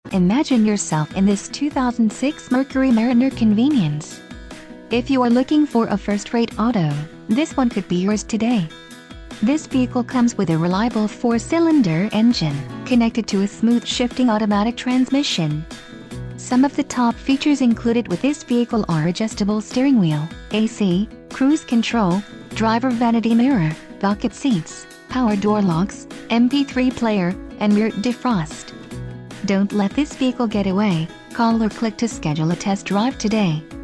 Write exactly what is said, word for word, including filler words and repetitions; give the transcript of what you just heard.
Imagine yourself in this two thousand six Mercury Mariner Convenience. If you are looking for a first-rate auto, this one could be yours today. This vehicle comes with a reliable four-cylinder engine, connected to a smooth shifting automatic transmission. Some of the top features included with this vehicle are adjustable steering wheel, A C, cruise control, driver vanity mirror, bucket seats, power door locks, M P three player, and rear defrost. Don't let this vehicle get away. Call or click to schedule a test drive today.